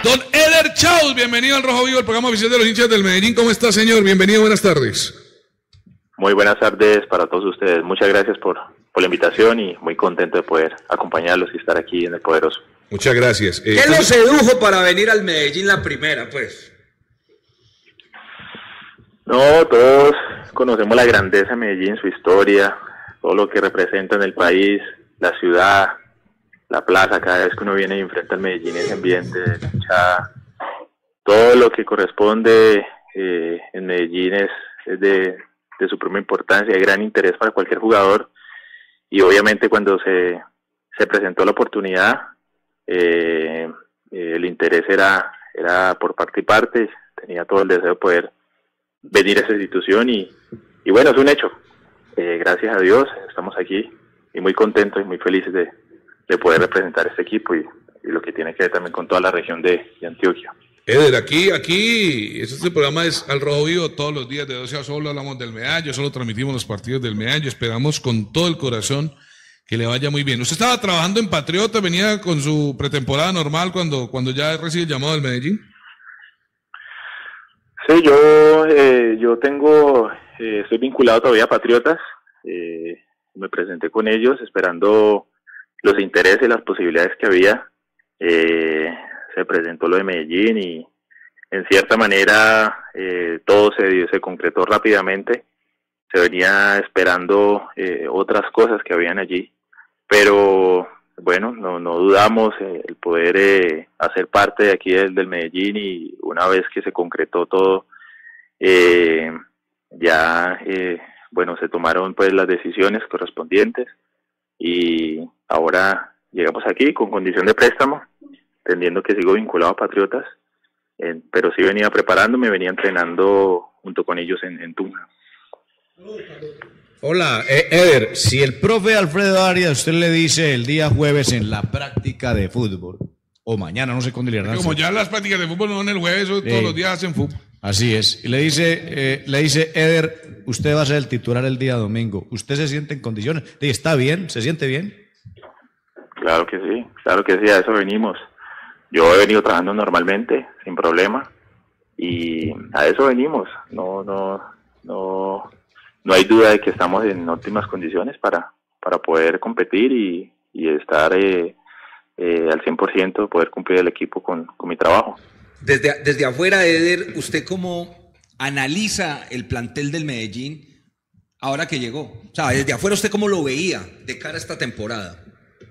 Don Eder Chaus, bienvenido al Rojo Vivo, el programa oficial de los hinchas del Medellín. ¿Cómo está, señor? Bienvenido, buenas tardes. Muy buenas tardes para todos ustedes. Muchas gracias por la invitación y muy contento de poder acompañarlos y estar aquí en El Poderoso. Muchas gracias. ¿Qué lo sedujo para venir al Medellín la primera, pues? No, todos conocemos la grandeza de Medellín, su historia, todo lo que representa en el país, la ciudad, la plaza. Cada vez que uno viene y enfrenta al Medellín, ese ambiente de hinchada, todo lo que corresponde en Medellín es de suprema importancia, de gran interés para cualquier jugador. Y obviamente cuando se presentó la oportunidad, el interés era por parte y parte. Tenía todo el deseo de poder venir a esa institución y bueno, es un hecho. Gracias a Dios estamos aquí y muy contentos y muy felices de poder representar este equipo y lo que tiene que ver también con toda la región de Antioquia. Eder, aquí, este programa es al Rojo Vivo, todos los días de 12 a solo hablamos del Medallo, solo transmitimos los partidos del Medallo, esperamos con todo el corazón que le vaya muy bien. ¿Usted estaba trabajando en Patriota, venía con su pretemporada normal cuando ya recibe el llamado del Medellín? Sí, yo estoy vinculado todavía a Patriotas, me presenté con ellos esperando los intereses, las posibilidades que había. Se presentó lo de Medellín y en cierta manera todo se concretó rápidamente. Se venía esperando otras cosas que habían allí, pero bueno, no dudamos el poder hacer parte de aquí del Medellín, y una vez que se concretó todo, bueno, se tomaron pues las decisiones correspondientes y ahora llegamos aquí con condición de préstamo, entendiendo que sigo vinculado a Patriotas, pero sí venía preparándome, venía entrenando junto con ellos en Tunja. Hola, Eder, si el profe Alfredo Arias usted le dice el día jueves en la práctica de fútbol, o mañana, no sé cuándo le harán. Como ya las prácticas de fútbol no son el jueves, todos los días hacen fútbol. Así es, y le dice Eder, usted va a ser el titular el día domingo, ¿usted se siente en condiciones? ¿Está bien? ¿Se siente bien? Claro que sí, a eso venimos. Yo he venido trabajando normalmente, sin problema, y a eso venimos. No hay duda de que estamos en óptimas condiciones para poder competir y estar al 100%, poder cumplir el equipo con mi trabajo. Desde afuera, Eder, ¿usted cómo analiza el plantel del Medellín ahora que llegó? O sea, desde afuera, ¿usted cómo lo veía de cara a esta temporada?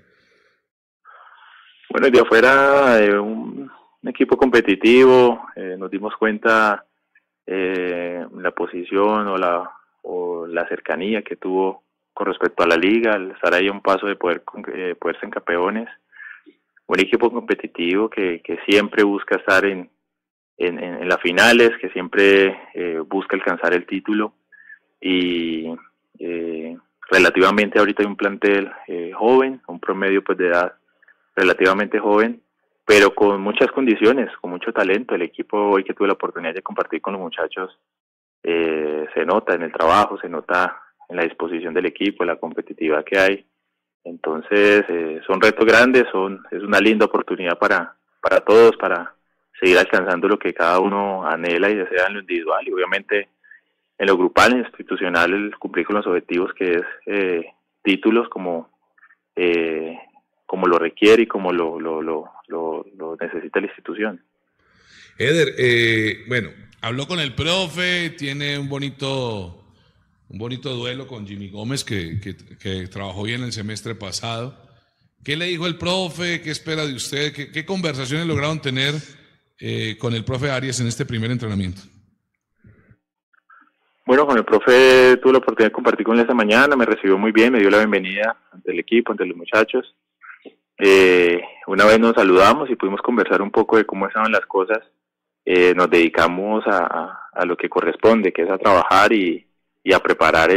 Bueno, desde afuera, un equipo competitivo, nos dimos cuenta la posición o la cercanía que tuvo con respecto a la liga, al estar ahí a un paso de poder ser campeones. Un equipo competitivo que siempre busca estar en las finales, que siempre busca alcanzar el título, y relativamente ahorita hay un plantel joven, un promedio pues de edad relativamente joven, pero con muchas condiciones, con mucho talento. El equipo, hoy que tuve la oportunidad de compartir con los muchachos, se nota en el trabajo, se nota en la disposición del equipo, en la competitividad que hay. Entonces son retos grandes, es una linda oportunidad para todos, para seguir alcanzando lo que cada uno anhela y desea en lo individual, y obviamente en lo grupal, en lo institucional, el cumplir con los objetivos, que es títulos como lo requiere y como lo necesita la institución. Eder, bueno, habló con el profe, tiene un bonito duelo con Jimmy Gómez que trabajó bien el semestre pasado. ¿Qué le dijo el profe? ¿Qué espera de usted? ¿Qué conversaciones lograron tener con el profe Arias en este primer entrenamiento? Bueno, con el profe tuve la oportunidad de compartir con él esta mañana, me recibió muy bien, me dio la bienvenida ante el equipo, ante los muchachos. Una vez nos saludamos y pudimos conversar un poco de cómo estaban las cosas. Nos dedicamos a lo que corresponde, que es a trabajar y a preparar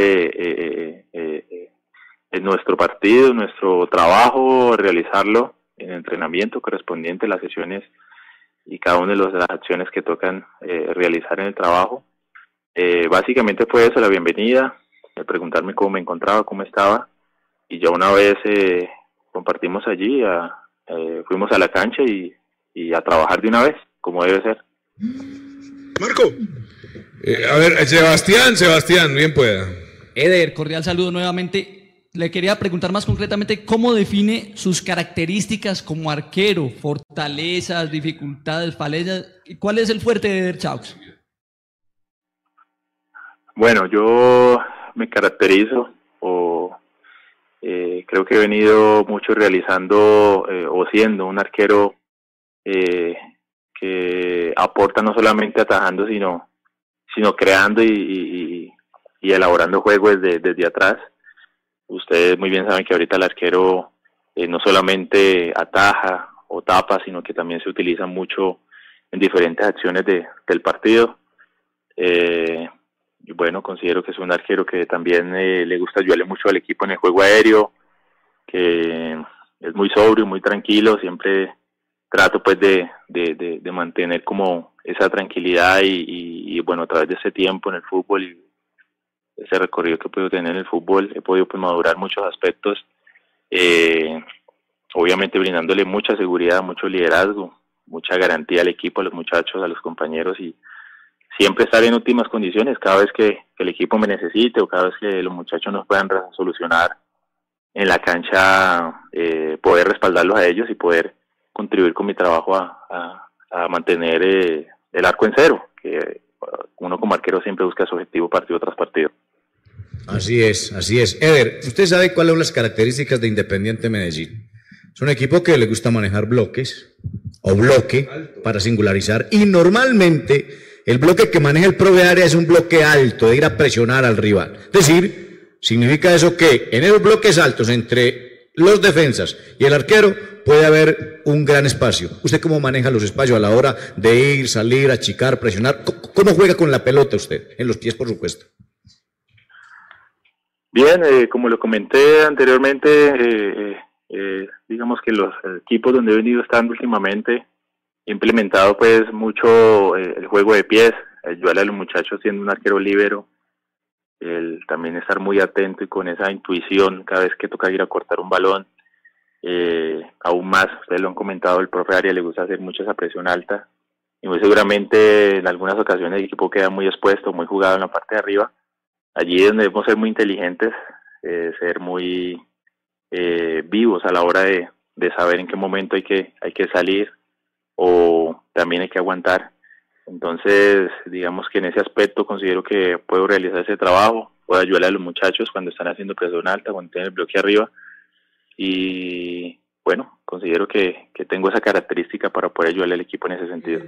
nuestro partido, nuestro trabajo, realizarlo en el entrenamiento correspondiente, las sesiones y cada una de las acciones que tocan realizar en el trabajo. Básicamente fue eso, la bienvenida, preguntarme cómo me encontraba, cómo estaba, y ya una vez compartimos allí, fuimos a la cancha y y a trabajar de una vez, como debe ser. Marco. A ver, Sebastián, bien pueda. Eder, cordial saludo nuevamente. Le quería preguntar más concretamente cómo define sus características como arquero, fortalezas, dificultades, falencias. ¿Cuál es el fuerte de Eder Chaux? Bueno, yo me caracterizo creo que he venido mucho realizando o siendo un arquero que aporta no solamente atajando, sino creando y elaborando juegos desde atrás. Ustedes muy bien saben que ahorita el arquero no solamente ataja o tapa, sino que también se utiliza mucho en diferentes acciones del partido. Y bueno, considero que es un arquero que también le gusta ayudarle mucho al equipo en el juego aéreo, que es muy sobrio, muy tranquilo, siempre trato pues de mantener como esa tranquilidad y bueno, a través de ese tiempo en el fútbol y ese recorrido que he podido tener en el fútbol, he podido pues madurar muchos aspectos, obviamente brindándole mucha seguridad, mucho liderazgo, mucha garantía al equipo, a los muchachos, a los compañeros y siempre estar en óptimas condiciones cada vez que el equipo me necesite o cada vez que los muchachos nos puedan solucionar en la cancha, poder respaldarlos a ellos y poder contribuir con mi trabajo a mantener el arco en cero, que uno como arquero siempre busca su objetivo partido tras partido. Así es, así es. Eder, ¿usted sabe cuáles son las características de Independiente Medellín? Es un equipo que le gusta manejar bloques o bloque para singularizar y normalmente el bloque que maneja el profe área es un bloque alto, de ir a presionar al rival. Es decir, significa eso que en esos bloques altos entre los defensas y el arquero puede haber un gran espacio. ¿Usted cómo maneja los espacios a la hora de ir, salir, achicar, presionar? ¿Cómo juega con la pelota usted? En los pies, por supuesto. Bien, como lo comenté anteriormente, digamos que los equipos donde he venido estando últimamente he implementado pues mucho el juego de pies, ayudarle a los muchachos siendo un arquero líbero, el también estar muy atento y con esa intuición cada vez que toca ir a cortar un balón, aún más, ustedes lo han comentado, el profe Arias le gusta hacer mucho esa presión alta y muy seguramente en algunas ocasiones el equipo queda muy expuesto, muy jugado en la parte de arriba. Allí es donde debemos ser muy inteligentes, ser muy vivos a la hora de saber en qué momento hay que salir o también hay que aguantar. Entonces, digamos que en ese aspecto considero que puedo realizar ese trabajo, puedo ayudar a los muchachos cuando están haciendo presión alta, cuando tienen el bloque arriba y bueno, considero que tengo esa característica para poder ayudarle al equipo en ese sentido.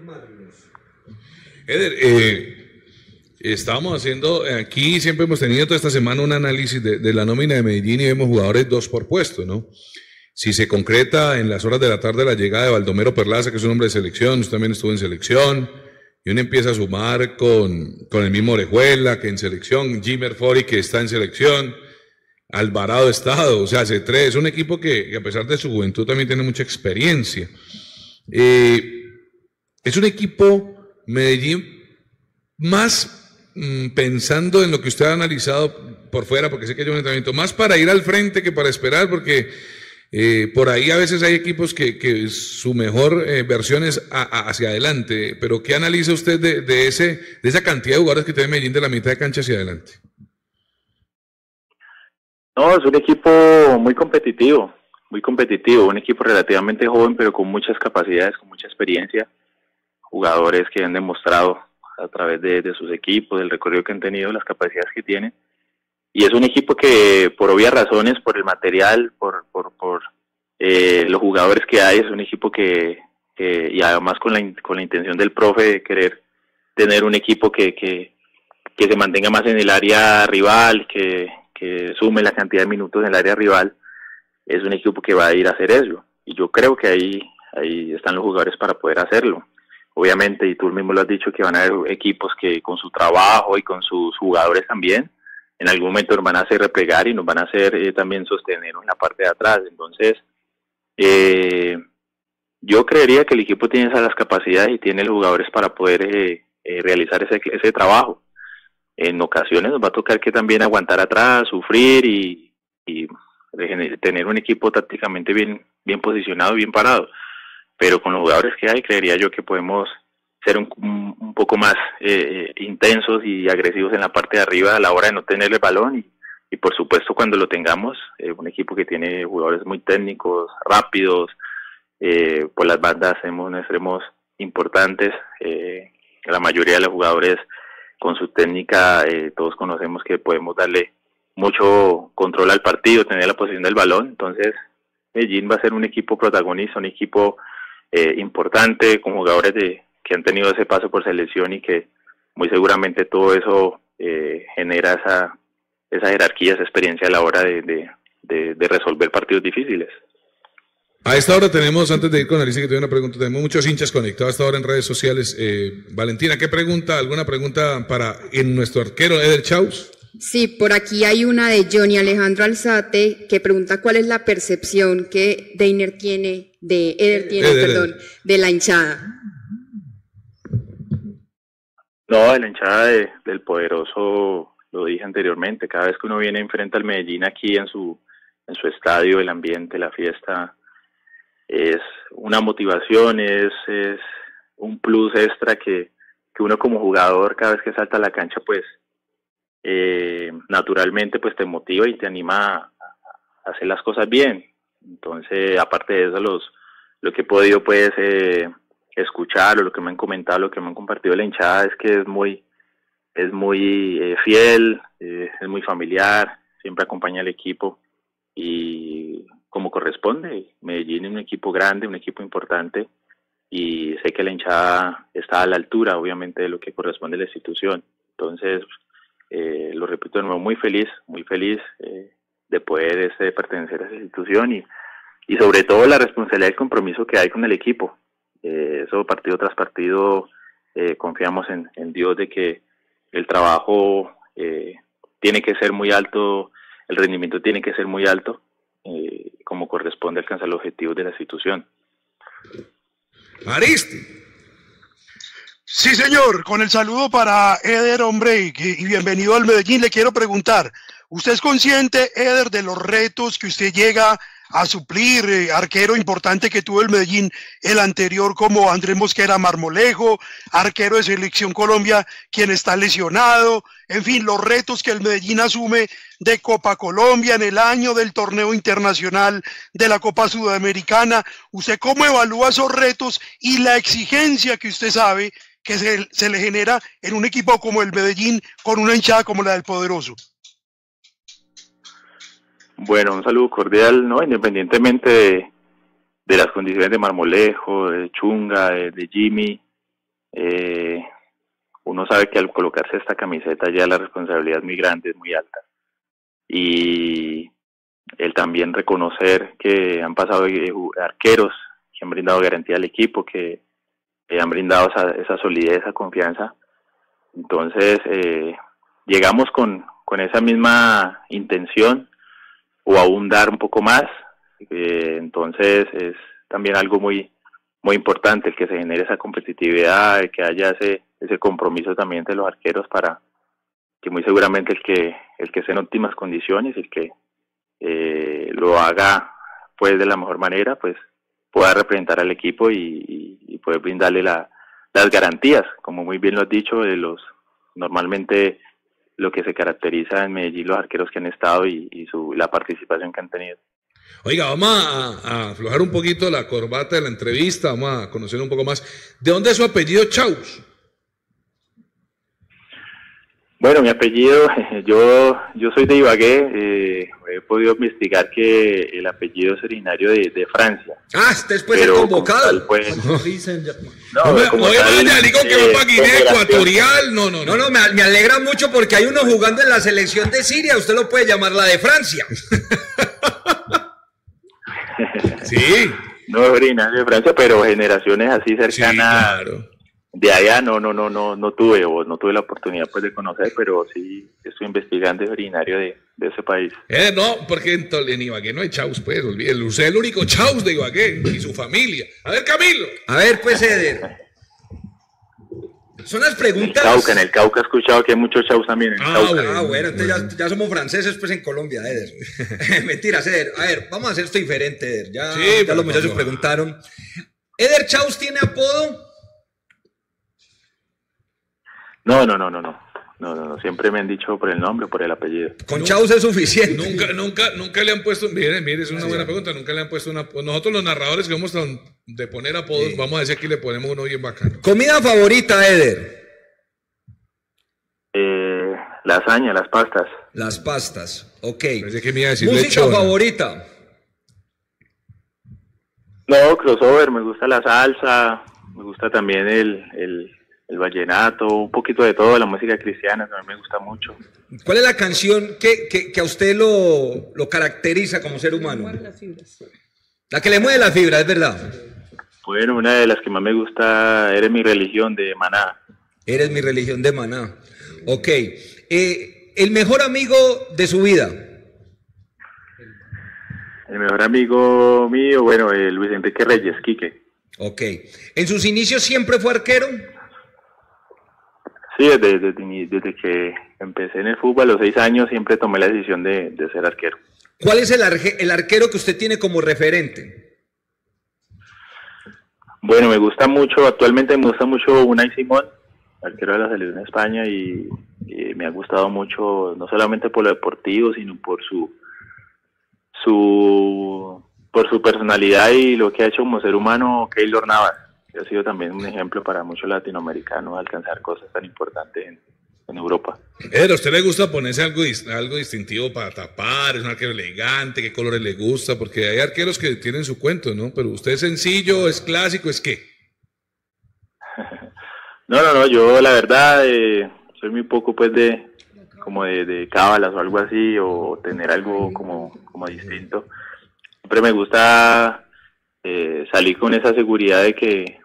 Eder, estábamos haciendo, aquí siempre hemos tenido toda esta semana un análisis de la nómina de Medellín y vemos jugadores 2 por puesto, ¿no? Si se concreta en las horas de la tarde la llegada de Baldomero Perlaza, que es un hombre de selección, usted también estuvo en selección, y uno empieza a sumar con el mismo Orejuela, que en selección, Jimmer Fori, que está en selección, Alvarado Estado, o sea, C3, es un equipo que a pesar de su juventud también tiene mucha experiencia. Es un equipo, Medellín, más pensando en lo que usted ha analizado por fuera, porque sé que hay un entrenamiento, más para ir al frente que para esperar, porque por ahí a veces hay equipos que su mejor versión es hacia adelante, pero ¿qué analiza usted de esa cantidad de jugadores que tiene Medellín de la mitad de cancha hacia adelante? No, es un equipo muy competitivo, un equipo relativamente joven, pero con muchas capacidades, con mucha experiencia, jugadores que han demostrado a través de sus equipos, del recorrido que han tenido, las capacidades que tienen. Y es un equipo que, por obvias razones, por el material, por los jugadores que hay, es un equipo que y además con la intención del profe de querer tener un equipo que se mantenga más en el área rival, que sume la cantidad de minutos en el área rival, es un equipo que va a ir a hacer eso. Y yo creo que ahí están los jugadores para poder hacerlo. Obviamente, y tú mismo lo has dicho, que van a haber equipos que con su trabajo y con sus jugadores también, en algún momento nos van a hacer replegar y nos van a hacer también sostener en la parte de atrás. Entonces, yo creería que el equipo tiene esas capacidades y tiene los jugadores para poder realizar ese trabajo. En ocasiones nos va a tocar que también aguantar atrás, sufrir y tener un equipo tácticamente bien posicionado, bien parado. pero con los jugadores que hay, creería yo que podemos ser un poco más intensos y agresivos en la parte de arriba a la hora de no tener el balón y por supuesto cuando lo tengamos, un equipo que tiene jugadores muy técnicos, rápidos, por las bandas tenemos unos extremos importantes, la mayoría de los jugadores con su técnica, todos conocemos que podemos darle mucho control al partido, tener la posición del balón, entonces Medellín va a ser un equipo protagonista, un equipo importante, con jugadores que han tenido ese paso por selección y que muy seguramente todo eso genera esa jerarquía, esa experiencia a la hora de resolver partidos difíciles. A esta hora tenemos, antes de ir con Alicia, que tengo una pregunta, tenemos muchos hinchas conectados a esta hora en redes sociales. Valentina, ¿qué pregunta? ¿Alguna pregunta para nuestro arquero Eder Chaus? Sí, por aquí hay una de Johnny Alejandro Alzate que pregunta cuál es la percepción que Eder tiene, de la hinchada. No, de la hinchada del Poderoso, lo dije anteriormente, cada vez que uno viene enfrente al Medellín aquí en su estadio, el ambiente, la fiesta, es una motivación, es un plus extra que uno como jugador cada vez que salta a la cancha pues naturalmente pues te motiva y te anima a hacer las cosas bien. Entonces aparte de eso lo que he podido pues escuchar o lo que me han comentado, lo que me han compartido la hinchada es que es muy fiel, es muy familiar, siempre acompaña al equipo y como corresponde. Medellín es un equipo grande, un equipo importante y sé que la hinchada está a la altura obviamente de lo que corresponde a la institución. Entonces lo repito de nuevo, muy feliz de poder pertenecer a esa institución y sobre todo la responsabilidad y el compromiso que hay con el equipo. Eso partido tras partido confiamos en Dios de que el trabajo tiene que ser muy alto, el rendimiento tiene que ser muy alto, como corresponde alcanzar los objetivos de la institución. Aristi. Sí, señor, con el saludo para Eder, hombre, y bienvenido al Medellín. Le quiero preguntar, ¿usted es consciente, Eder, de los retos que usted llega a suplir, arquero importante que tuvo el Medellín, el anterior como Andrés Mosquera Marmolejo, arquero de Selección Colombia, quien está lesionado, en fin, los retos que el Medellín asume de Copa Colombia en el año del torneo internacional de la Copa Sudamericana? ¿Usted cómo evalúa esos retos y la exigencia que usted sabe que se le genera en un equipo como el Medellín con una hinchada como la del Poderoso? Bueno, un saludo cordial, ¿no? Independientemente de las condiciones de Marmolejo, de Chunga, de Jimmy, uno sabe que al colocarse esta camiseta ya la responsabilidad es muy grande, es muy alta. Y el también reconocer que han pasado arqueros que han brindado garantía al equipo, que han brindado esa solidez, esa confianza. Entonces, llegamos con esa misma intención o aún dar un poco más, entonces es también algo muy importante el que se genere esa competitividad, el que haya ese compromiso también entre los arqueros para que muy seguramente el que esté en óptimas condiciones, el que lo haga pues de la mejor manera, pues pueda representar al equipo y poder brindarle las garantías, como muy bien lo has dicho, normalmente lo que se caracteriza en Medellín los arqueros que han estado y la participación que han tenido. Oiga, vamos a aflojar un poquito la corbata de la entrevista, vamos a conocer un poco más. ¿De dónde es su apellido Chaus? Bueno, mi apellido, yo soy de Ibagué, he podido investigar que el apellido es originario de Francia. Ah, usted es pues el convocado. No vaya, digo que va para Guinea Ecuatorial, no, me alegra mucho porque hay uno jugando en la selección de Siria, usted lo puede llamar la de Francia. Sí. No es originario de Francia, pero generaciones así cercanas. Sí, claro. De allá no tuve la oportunidad pues de conocer, pero sí estoy investigando, es originario de ese país. No, porque en Ibagué no hay Chaus, pues, olvídelo. Usted es el único Chaus de Ibagué y su familia. A ver, Camilo. A ver, pues, Eder. Son las preguntas. En el Cauca he escuchado que hay muchos Chaus también en el Cauca. Bueno, entonces ya somos franceses pues en Colombia, Eder. Mentiras, Eder. A ver, vamos a hacer esto diferente, Eder. Ya los muchachos preguntaron. ¿Eder Chaus tiene apodo? No, siempre me han dicho por el nombre, por el apellido. Con Chaus es suficiente. Nunca le han puesto, mire, es una buena pregunta, nunca le han puesto una, nosotros los narradores que vamos de poner apodos, vamos a decir que le ponemos uno bien bacano. ¿Comida favorita, Eder? Lasaña, las pastas. Las pastas, ok. Pensé que me iba a decir ¿Música lechona. favorita? No, crossover, me gusta la salsa, me gusta también el vallenato, un poquito de todo, la música cristiana también me gusta mucho. ¿Cuál es la canción que a usted lo caracteriza como ser humano? La que le mueve la fibra, es verdad. Bueno, una de las que más me gusta, Eres mi religión, de Maná. Eres mi religión, de Maná. Ok. El mejor amigo de su vida. El mejor amigo mío, bueno, Luis Enrique Reyes, Quique. Ok. ¿En sus inicios siempre fue arquero? Sí, desde que empecé en el fútbol a los 6 años siempre tomé la decisión de ser arquero. ¿Cuál es el arquero que usted tiene como referente? Bueno, actualmente me gusta mucho Unai Simón, arquero de la selección de España, y me ha gustado mucho, no solamente por lo deportivo, sino por su personalidad y lo que ha hecho como ser humano, Keylor Navas, que ha sido también un ejemplo para muchos latinoamericanos alcanzar cosas tan importantes en Europa. ¿A usted le gusta ponerse algo distintivo para tapar? ¿Es un arquero elegante? ¿Qué colores le gusta? Porque hay arqueros que tienen su cuento, ¿no? Pero usted es sencillo, es clásico, ¿es qué? No, yo la verdad soy muy poco pues de cábalas o algo así, o tener algo como distinto. Siempre me gusta salir con esa seguridad de que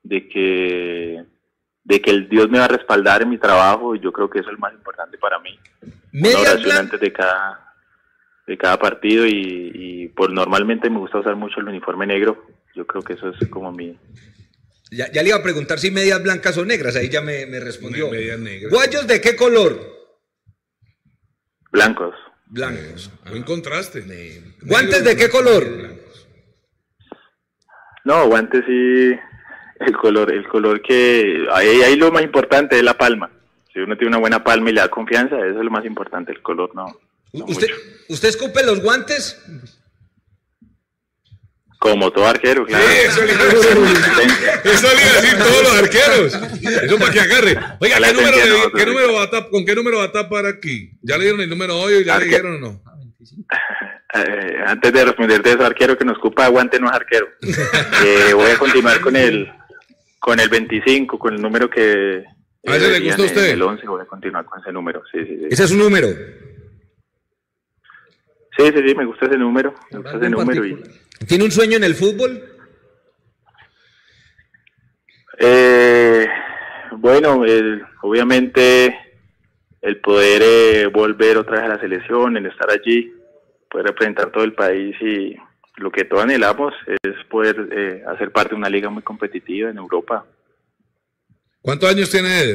el Dios me va a respaldar en mi trabajo, y yo creo que eso es lo más importante para mí. Una oración antes de cada partido, y normalmente me gusta usar mucho el uniforme negro. Yo creo que eso es como mi... Ya le iba a preguntar si medias blancas o negras, ahí ya me respondió. Medias negras. ¿Guayos de qué color? Blancos. Blancos. Buen contraste. ¿Guantes de qué color? Blancos. No, guantes sí, el color que... Ahí lo más importante es la palma. Si uno tiene una buena palma y le da confianza, eso es lo más importante, el color no ¿Usted escupe los guantes? Como todo arquero, claro. Sí, eso le iba a decir todos los arqueros. Eso para que agarre. Oiga, ¿con qué número va a tapar aquí? ¿Ya le dieron el número hoy? ¿Ya le dijeron o no? Antes de responderte eso, arquero que nos ocupa guante no es arquero. Voy a continuar con el 25, con el número que... ¿A ese le gusta a usted? El 11, voy a continuar con ese número, sí. ¿Ese es su número? Sí, me gusta ese número. ¿Tiene un sueño en el fútbol? Bueno, obviamente el poder volver otra vez a la selección, el estar allí, poder representar todo el país, y lo que todos anhelamos es poder hacer parte de una liga muy competitiva en Europa. ¿Cuántos años tiene Eder?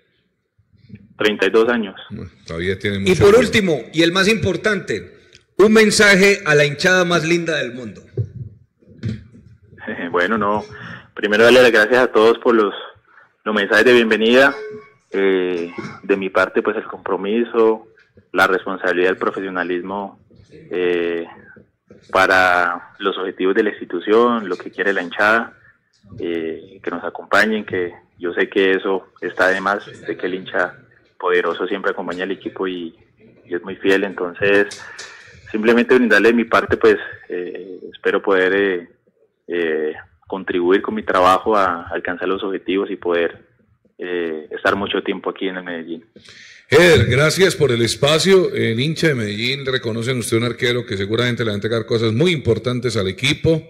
32 años. Bueno, todavía tiene mucho. Y por último, y el más importante, un mensaje a la hinchada más linda del mundo. Bueno, primero darle las gracias a todos por los mensajes de bienvenida. De mi parte, pues el compromiso, la responsabilidad, el profesionalismo para los objetivos de la institución, lo que quiere la hinchada, que nos acompañen, que yo sé que eso está además de que el hincha poderoso siempre acompaña al equipo y es muy fiel. Entonces, simplemente brindarle de mi parte, pues espero poder contribuir con mi trabajo a alcanzar los objetivos y poder estar mucho tiempo aquí en el Medellín. Eder, gracias por el espacio. El hincha de Medellín le reconoce a usted un arquero que seguramente le va a entregar cosas muy importantes al equipo.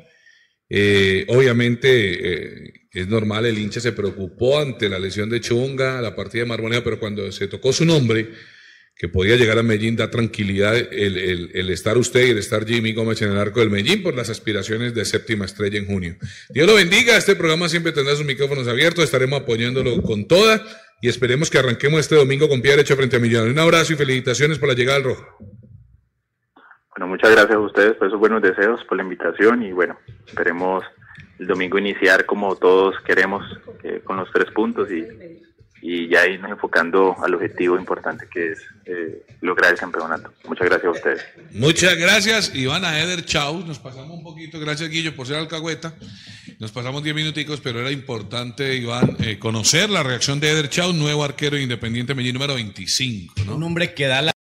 Obviamente es normal, el hincha se preocupó ante la lesión de Chunga, la partida de Marmoneo, pero cuando se tocó su nombre, que podía llegar a Medellín, da tranquilidad el estar usted y el estar Jimmy Gómez en el arco del Medellín por las aspiraciones de séptima estrella en junio. Dios lo bendiga, este programa siempre tendrá sus micrófonos abiertos, estaremos apoyándolo con toda y esperemos que arranquemos este domingo con pie derecho frente a Millonarios. Un abrazo y felicitaciones por la llegada al rojo. Bueno, muchas gracias a ustedes por esos buenos deseos, por la invitación, y bueno, esperemos el domingo iniciar como todos queremos, con los 3 puntos y ya irnos enfocando al objetivo importante que es lograr el campeonato. Muchas gracias a ustedes. Muchas gracias, Iván, a Eder Chau. Nos pasamos un poquito, gracias Guillo por ser alcahueta. Nos pasamos 10 minuticos, pero era importante, Iván, conocer la reacción de Eder Chau, nuevo arquero de Independiente Medellín número 25, ¿no? Un hombre que da la